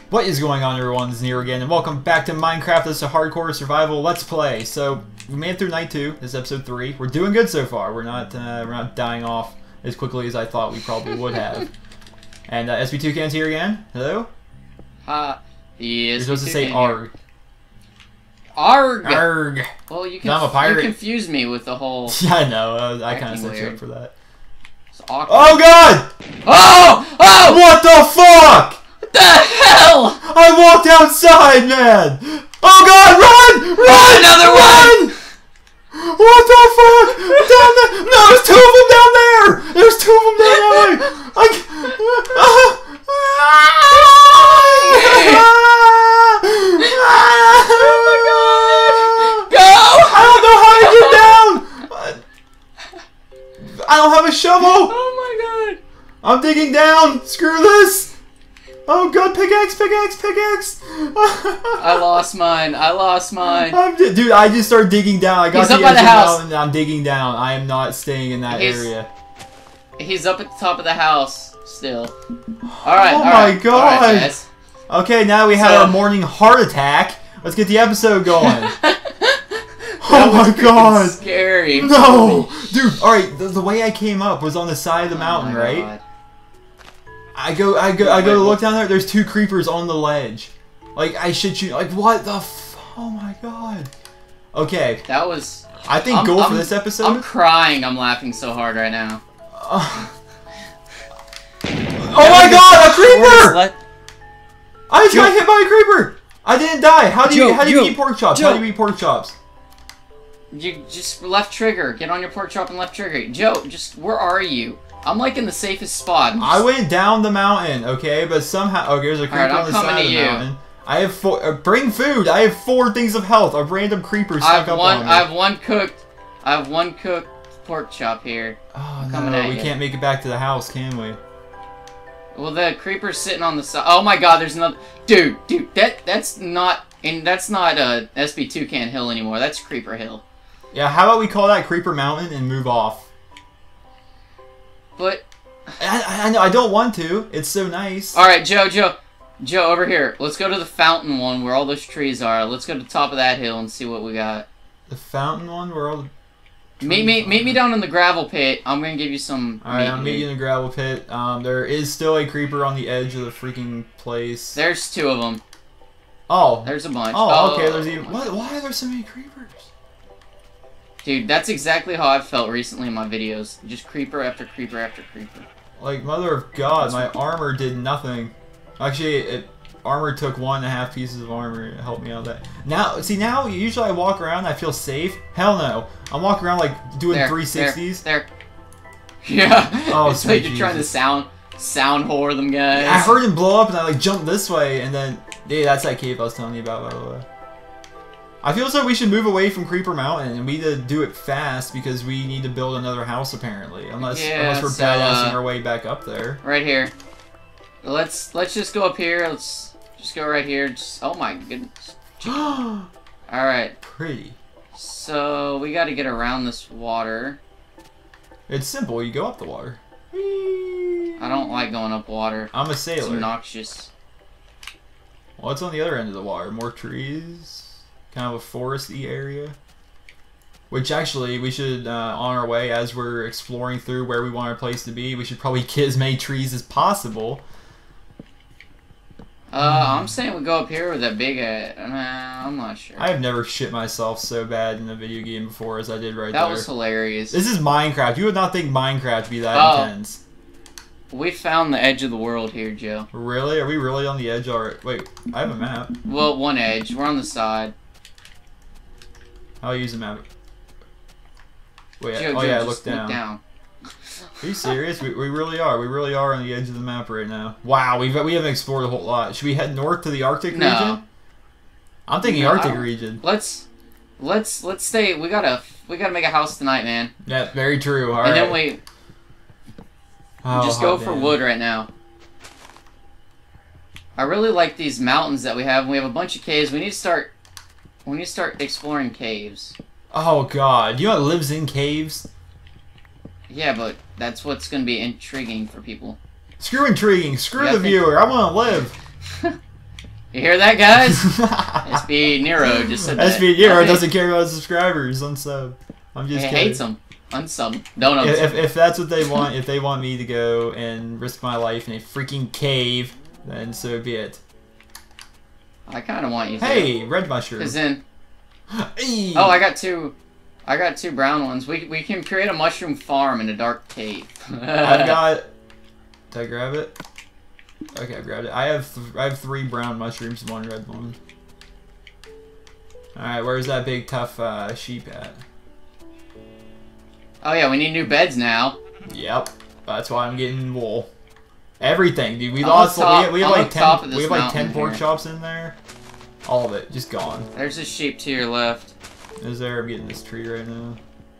What is going on, everyone? This is Nero again, and welcome back to Minecraft. This is a hardcore survival let's play. So we made it through night 2. This is episode 3. We're doing good so far. We're not dying off as quickly as I thought we probably would have. And Toucan's here again. Hello. Yes. You're supposed to say arg. Arg. Arg. Well, I'm a pirate. You confused me with the whole. Yeah, I know. I kind of set you up for that. It's awkward. Oh God! Oh! Oh! What the fuck? What the hell? I walked outside, man! Oh God, run! Run! Another one! What the fuck? Down there! No, there's 2 of them down there! There's 2 of them down that way! Oh my God! Go! I don't know how to get down! I don't have a shovel! Oh my God! I'm digging down! Screw this! Oh God, pickaxe, pickaxe, pickaxe! I lost mine. Dude, I just started digging down. I got He's to up the by edge the of the house. mountain and I'm digging down. I am not staying in that area. He's up at the top of the house still. Alright, oh alright. My God! All right, guys. Okay, now we had our morning heart attack. Let's get the episode going. Oh my God! Scary. No! Dude, alright, the way I came up was on the side of the mountain, right? God. I go to look down there, there's 2 creepers on the ledge. Like, I shit you, like, what the oh my God. Okay. That was... I think goal for this episode... I'm crying, I'm laughing so hard right now. Oh my God, a creeper! I just got hit by a creeper! I didn't die! How do you eat pork chops? How do you eat pork chops? You just left trigger. Get on your pork chop and left trigger. Joe, where are you? I'm like in the safest spot. I went down the mountain, okay, but somehow there's a creeper on the side of the mountain. I have 4. Bring food. I have 4 things of health. A random creeper stuck up on me. I have one cooked pork chop here. Oh no, we can't make it back to the house, can we? Well, the creeper's sitting on the side. Oh my God, there's another. Dude, that's not SB Toucan Hill anymore. That's Creeper Hill. Yeah, how about we call that Creeper Mountain and move off? But I know I don't want to. It's so nice. All right, Joe, over here. Let's go to the fountain one where all those trees are. Let's go to the top of that hill and see what we got. The fountain one where all the meet me down in the gravel pit. I'm gonna give you some. All right, I'm meeting you in the gravel pit. There is still a creeper on the edge of the freaking place. There's 2 of them. Oh, there's a bunch. Oh, okay. There's even what? Why are there so many creepers? Dude, that's exactly how I've felt recently in my videos. Just creeper after creeper after creeper. Like, mother of God, my armor did nothing. Actually, armor took 1.5 pieces of armor to help me out with that. Now, see, now, usually I walk around and I feel safe. Hell no. I'm walking around, like, doing 360s. There. Yeah. Oh, it's like you're trying to sound whore them guys. I heard him blow up and I, like, jumped this way and then... Yeah, that's that cave I was telling you about, by the way. I feel as though we should move away from Creeper Mountain, and we need to do it fast because we need to build another house apparently, unless we're badassing our way back up there. Right here. Let's just go up here. Let's just go right here. Oh my goodness. All right. Pretty. So we got to get around this water. It's simple. You go up the water. I don't like going up water. I'm a sailor. It's obnoxious. What's on the other end of the water? More trees. Kind of a foresty area, which actually we should on our way as we're exploring through where we want our place to be, we should probably get as many trees as possible. I'm saying we go up here with that big I'm not sure. I have never shit myself so bad in a video game before as I did right there. That was hilarious. This is Minecraft. You would not think Minecraft would be that intense. We found the edge of the world here, Joe. Really? Are we really on the edge already? Wait, I have a map. Well, one edge. We're on the side. I'll use a map. Wait, Joe, yeah, look down. Are you serious? We really are. We really are on the edge of the map right now. Wow, we haven't explored a whole lot. Should we head north to the Arctic region? I'm thinking Arctic region. Let's stay. We gotta make a house tonight, man. Yeah, very true. All and right. then we just go for wood right now. I really like these mountains that we have. We have a bunch of caves. We need to start exploring caves. Oh God, you know what lives in caves? Yeah, but that's what's going to be intriguing for people. Screw intriguing. Screw the viewer. I want to live. You hear that, guys? SB Nero just said that. SB Nero doesn't care about subscribers. Unsub. I'm just kidding. He hates them. Unsub. Don't unsub. If that's what they want, if they want me to go and risk my life in a freaking cave, then so be it. I kind of want you to. Hey, red mushroom. Cause then. Oh, I got two brown ones. We can create a mushroom farm in a dark cave. I've got. Did I grab it? Okay, I grabbed it. I have 3 brown mushrooms and 1 red one. All right, where's that big tough sheep at? Oh yeah, we need new beds now. Yep, that's why I'm getting wool. Everything, dude. We lost. We have like 10 pork chops in there. All of it, just gone. There's a sheep to your left. Is there? I'm getting this tree right now.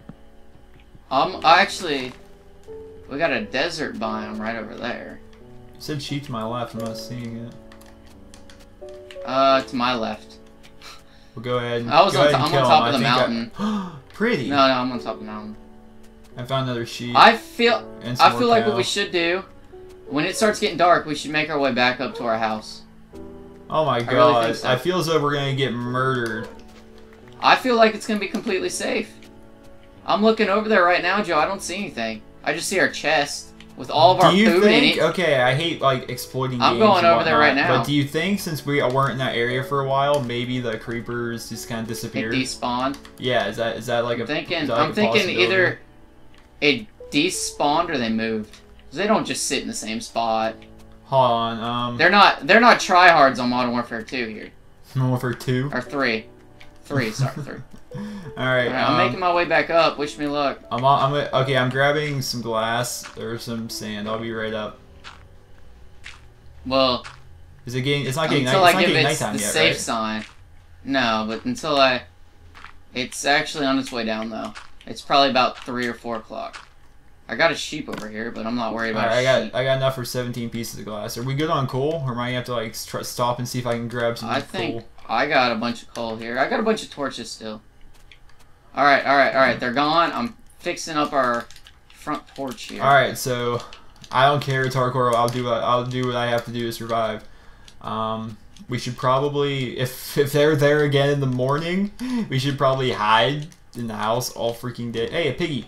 Actually, we got a desert biome right over there. You said sheep to my left. I'm not seeing it. To my left. Well, go ahead. I'm on top of the mountain. Pretty. No, I'm on top of the mountain. I found another sheep. I feel like what we should do, when it starts getting dark, we should make our way back up to our house. Oh my god! I, really think so. I feel as though we're gonna get murdered. I feel like it's gonna be completely safe. I'm looking over there right now, Joe. I don't see anything. I just see our chest with all of our food in it. Okay, I hate like exploiting. I'm going over there right now. But do you think since we weren't in that area for a while, maybe the creepers just kind of disappeared? It despawned. Yeah, is that like I'm thinking either it despawned or they moved. They don't just sit in the same spot. Hold on. They're not tryhards on Modern Warfare 2 here. Modern Warfare 2 or 3. 3, sorry, 3. All right. I'm making my way back up. Wish me luck. Okay. I'm grabbing some glass. There's some sand. I'll be right up. Well, is it getting? It's not getting. Until night, I it's give not it nighttime the yet, safe right? sign. No, but until I. It's actually on its way down though. It's probably about 3 or 4 o'clock. I got a sheep over here, but I'm not worried about sheep. I got enough for 17 pieces of glass. Are we good on coal, or might I have to like stop and see if I can grab some? I think I got a bunch of coal here. I got a bunch of torches still. All right. They're gone. I'm fixing up our front porch here. All right, so I don't care. It's hardcore. I'll do what I have to do to survive. We should probably, if they're there again in the morning, we should probably hide in the house all freaking day. Hey, a piggy.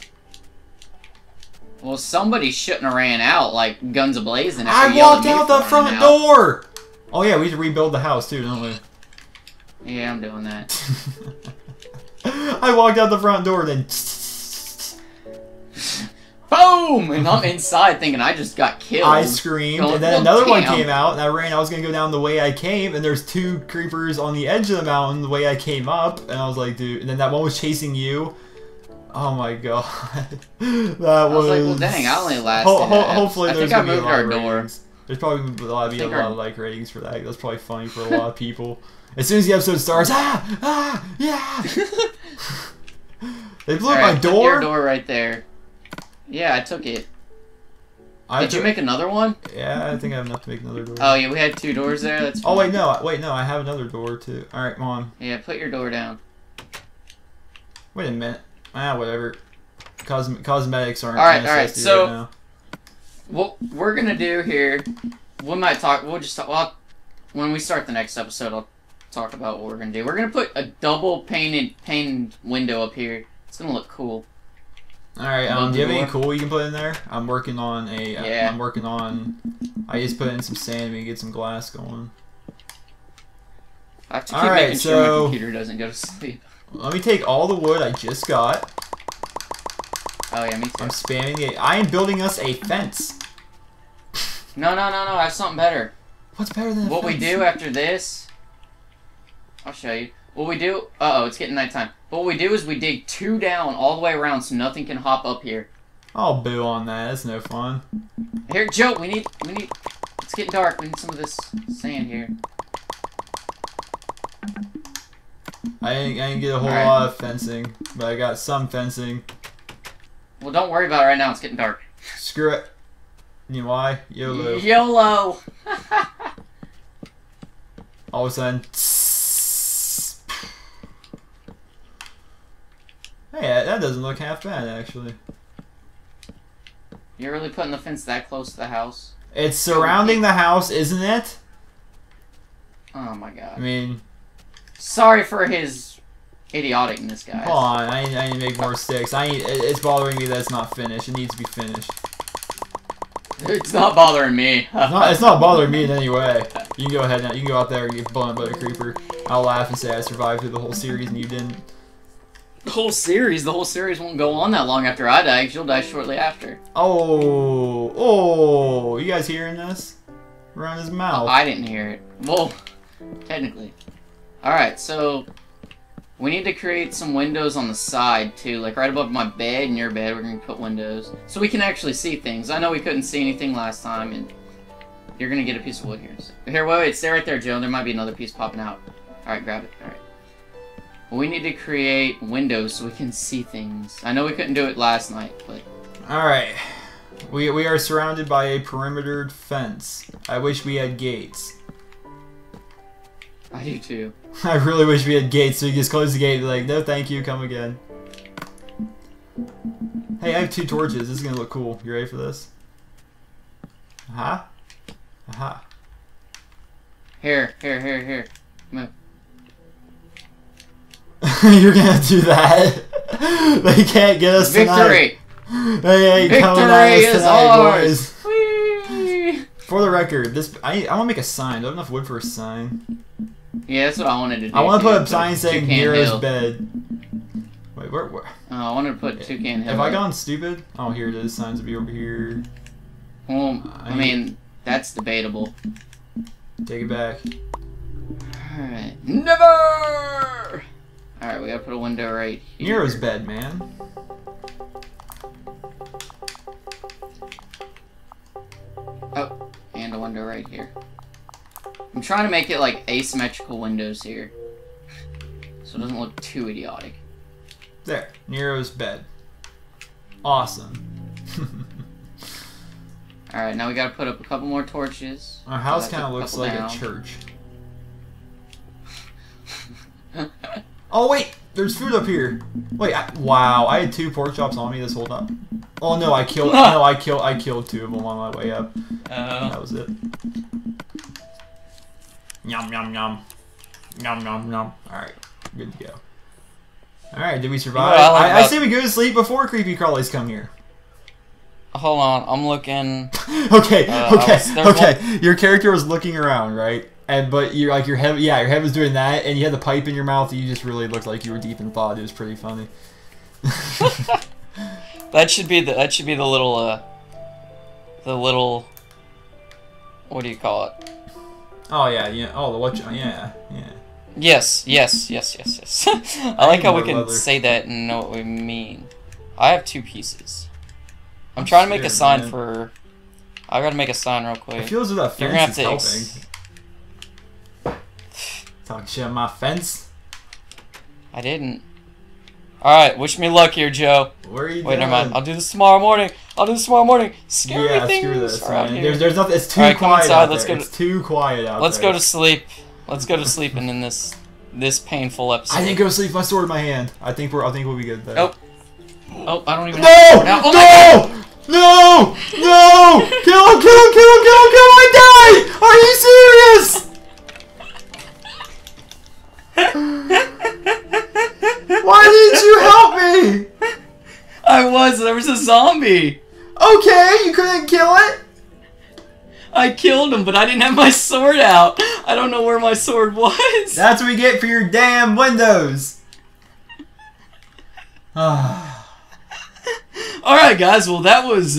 Well, somebody shouldn't have ran out like guns a-blazing. I walked out the front door! Oh yeah, we have to rebuild the house too, don't we? Yeah, I'm doing that. I walked out the front door, then... Boom! And I'm inside thinking I just got killed. I screamed, and then another one came out, and I ran. I was going to go down the way I came, and there's 2 creepers on the edge of the mountain the way I came up, and I was like, dude... And then that one was chasing you. Oh my god. I was like, well dang, I only lasted. Hopefully there's going to be a lot of ratings. There's probably going to be a lot of like ratings for that. That's probably funny for a lot of people. As soon as the episode starts, yeah! They blew up my door? Put your door right there. Yeah, I took it. Did you make another one? Yeah, I think I have enough to make another door. Oh yeah, we had 2 doors there, that's fine. Oh wait, no, I have another door too. Alright, come on. Yeah, put your door down. Wait a minute. Whatever. Cosmetics aren't alright, so right now. What we're gonna do here, we'll just talk, well, when we start the next episode, I'll talk about what we're gonna do. We're gonna put a double painted window up here. It's gonna look cool. Alright, do you have any coal you can put in there? I'm working on a, I just put in some sand and we can get some glass going. I have to keep making sure my computer doesn't go to sleep. Let me take all the wood I just got. Oh yeah, me too. I'm spamming it. I am building us a fence. No, I have something better. What's better than a what fence? We do after this, I'll show you. What we do, it's getting nighttime. What we do is we dig 2 down all the way around so nothing can hop up here. I'll boo on that. That's no fun. Here, Joe, we need, it's getting dark. We need some of this sand here. I didn't get a whole lot of fencing, but I got some fencing. Well, don't worry about it right now. It's getting dark. Screw it. You know why? YOLO. YOLO. All of a sudden. Hey, that doesn't look half bad, actually. You're really putting the fence that close to the house? It's surrounding the house, isn't it? Oh my god. I mean... Sorry for his idioticness, guys. Hold on, I need to make more sticks. It's bothering me that it's not finished. It needs to be finished. It's not bothering me. It's not bothering me in any way. You can go ahead now. You can go out there and get blown up by a creeper. I'll laugh and say I survived through the whole series and you didn't. The whole series won't go on that long after I die, 'cause you'll die shortly after. Oh, you guys hearing this? Around his mouth. I didn't hear it. Well, technically. Alright, so we need to create some windows on the side too, like right above my bed and your bed. We're gonna put windows so we can actually see things. I know we couldn't see anything last time, and you're gonna get a piece of wood here. So, here, wait, stay right there, Joe. There might be another piece popping out. Alright, grab it. Alright. We need to create windows so we can see things. I know we couldn't do it last night, but... Alright. We are surrounded by a perimetered fence. I wish we had gates. I do too. I really wish we had gates so you just close the gate and be like, no thank you, come again. Hey, I have 2 torches. This is gonna look cool. You ready for this? Aha. Aha. Here. Move. You're gonna do that. They can't get us Victory! tonight. They ain't coming at us Victory is tonight, ours! boys. Whee! For the record, I want to make a sign. Do I have enough wood for a sign? Yeah, that's what I wanted to do. I want to too. put a sign saying Toucan Nero's Hill. bed. Wait, where? Oh, I wanted to put Toucan Hill. Have I gone stupid? Oh, here it is. Signs will be over here. Well, I mean, that's debatable. Take it back. Alright. Never! Alright, we gotta put a window right here. Nero's bed, man. Oh, and a window right here. I'm trying to make it like asymmetrical windows here, so it doesn't look too idiotic. There. Nero's bed. Awesome. Alright, now we gotta put up a couple more torches. Our house So kind of that's looks like down. a church. Oh wait, there's food up here. Wait, wow, I had 2 pork chops on me this whole time. Oh no, I killed 2 of them on my way up. That was it. Yum yum yum, yum yum yum. All right, good to go. All right, did we survive? You know, I say we go to sleep before creepy crawlies come here. Hold on, I'm looking. Okay, there's okay. Your character was looking around, right? But your head, your head was doing that, and you had the pipe in your mouth. And you just really looked like you were deep in thought. It was pretty funny. That should be the little what do you call it? Oh yeah. Oh, the what? Yeah. Yes. I like how we can say that and know what we mean. I have 2 pieces. I'm trying to make a sign for. I gotta make a sign real quick. It feels as though that You're gonna have fence to is helping. Talk shit on my fence. I didn't. Alright, wish me luck here, Joe. Where are you Wait, going? never mind. I'll do this tomorrow morning. Scary things screw this, around man. here. There's nothing. It's too Alright, come quiet inside. out Let's there. go It's too quiet out Let's there. go to sleep. Let's go to sleep and end this painful episode. I didn't go to sleep with my sword in my hand. I think we'll be good there. Oh, I don't even No! know. Now, oh No! No! Kill him! I died! Are you serious? Why didn't you help me? there was a zombie. Okay, you couldn't kill it? I killed him, but I didn't have my sword out. I don't know where my sword was. That's what we get for your damn windows. Alright guys, well that was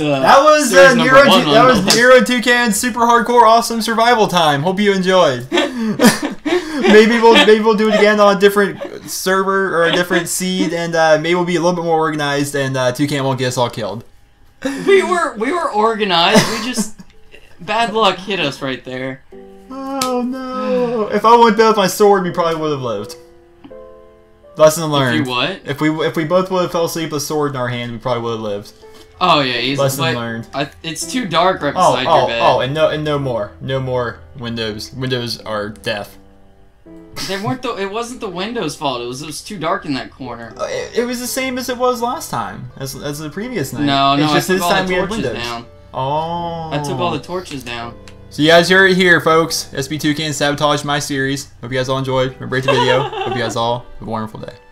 Nero Toucan super hardcore awesome survival time. Hope you enjoyed. maybe we'll do it again on a different server or a different seed, and maybe we'll be a little bit more organized, and Toucan won't get us all killed. We were organized. We just bad luck hit us right there. Oh no! If I went there with my sword, we probably would have lived. Lesson learned. If you what? If we both would have fell asleep with a sword in our hand, we probably would have lived. Oh yeah, easy. Lesson learned. It's too dark right beside your bed. And no more windows. Windows are death. It wasn't the windows' fault. It was too dark in that corner. It was the same as it was last time, as the previous night. No, it's just I took this all time the we had torches windows. down. Oh. I took all the torches down. So you guys heard it here, folks. SB Toucan sabotaged my series. Hope you guys all enjoyed. Remember to rate the video. Hope you guys all have a wonderful day.